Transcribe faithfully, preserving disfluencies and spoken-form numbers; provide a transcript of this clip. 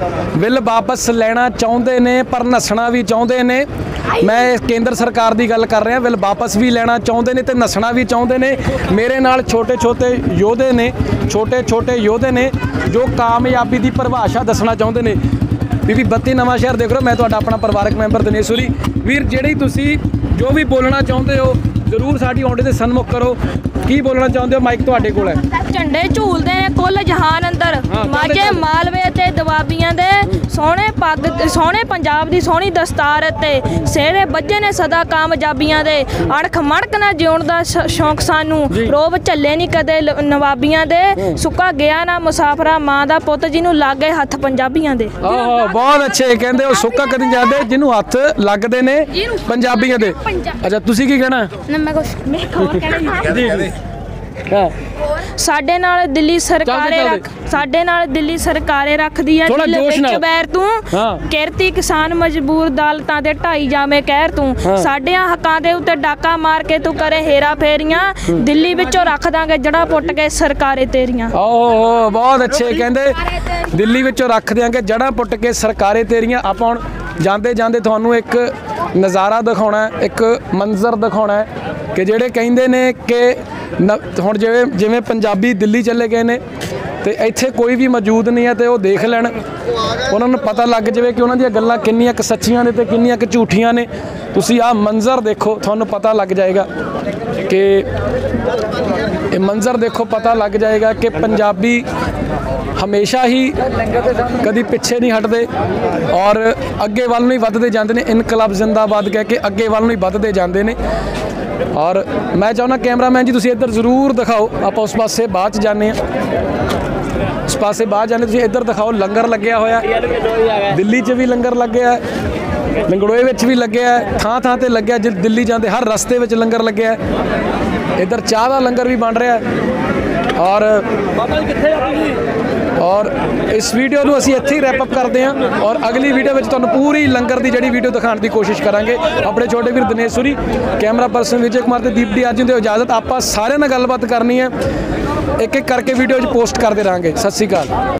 Bill वापस लेना चाहते ने पर नसना भी चाहते ने। मैं केंद्र सरकार की गल कर रहा, बिल वापस भी लेना चाहते ने ते नसना भी चाहते ने। मेरे नाल छोटे छोटे योधे ने, छोटे छोटे योधे ने जो कामयाबी की परिभाषा दसना चाहते ने। बीबी बत्ती नवां शहर देख रहे हो, मैं तुहाडा अपना परिवारक मैंबर दिनेश सूरी। वीर जिहड़ी तुसी जो भी बोलना चाहते हो जरूर साडी ऑडियो दे सन्मुख करो। की बोलना चाहते हो, माइक तुहाडे कोल है। झंडे झूलते ने कुल जहान अंदर, माਝੇ मालवे ते दवाबियां दे सोहणे पग, सोहणे पंजाब दी सोहणी दस्तार ते सेहरे बज्जे ने सदा कामयाबियां दे। अड़ख मड़क ना जिउण दा शौक सानू, रोब झल्ले नहीं कदे नवाबियां दे। सुक्का गया ना मुसाफरा मां दा पुੱਤ जिन्हों लागे हथ पंजाबियां दे। बहुत अच्छे कहंदे हो, सुक्का कदी जांदे जिन्हों हथ लगदे ने पंजाबियां दे। अच्छा तुसी की कहना? मैं कुछ मैं खबर कहना साडे नाल दिल्ली सरकारे रख साडे नाल दिल्ली सरकारे रखदी है दिल विच बैर तू। किरती किसान मजबूर अदालतां दे ढाई जावे कहर तू। साडियां हकां दे उत्ते डाका मार के तू करे हेरा फेरियां, दिल्ली विचों रख दांगे जड़ा पुट के सरकारे तेरियां। ओहो बहुत अच्छे कहंदे, दिल्ली विचों रख देंगे जड़ा पुट के सरकारे तेरियां। आपां हुण जांदे जांदे तुहानूं एक नज़ारा दिखाउणा है, एक मंजर दिखाउणा है कि जिहड़े कहिंदे ने कि हुण जिवें जिवें पंजाबी दिल्ली चले गए ने ते इत्थे कोई भी मौजूद नहीं है, तो वो देख लैण, उन्होंने पता लग जाए कि उन्होंने गल्लां किन्नियां क सच्चियां ने ते किन्नियां क झूठियां ने। तुसी आ मंजर देखो, तुहानूं पता लग जाएगा कि ये मंजर देखो, पता लग जाएगा कि पंजाबी हमेशा ही कभी पिछे नहीं हटते और अगे वाल नहीं वधदे जांदे ने। इनकलाब जिंदाबाद कह के अगे वाल नहीं वधदे जांदे ने। और मैं चाहना कैमरामैन जी तुसी इधर जरूर दिखाओ, आप उस पासे बाद च जाने उस पासे बाद जाने, तुसी इधर दिखाओ। लंगर लग्या होया, दिल्ली च भी लंगर लग्या है, लंगड़ोए विच भी लग्या है, थां थां ते लग्या, दिल्ली जाते हर रस्ते विच लंगर लग्या है। इधर चाह का लंगर भी बन रहा है। और और इस वीडियो को असीं इत्थे ही रैपअप करते हैं और अगली वीडियो में तुहानूं पूरी लंगर की जिहड़ी वीडियो दिखाने की कोशिश करांगे। अपने छोटे वीर दिनेश सूरी, कैमरा पर्सन विजय कुमार ते दीप डी अर्जुन दे इजाजत। आपां सारिआं नाल गलबात करनी है, एक एक करके वीडियो पोस्ट करते रहेंगे। सत श्री अकाल।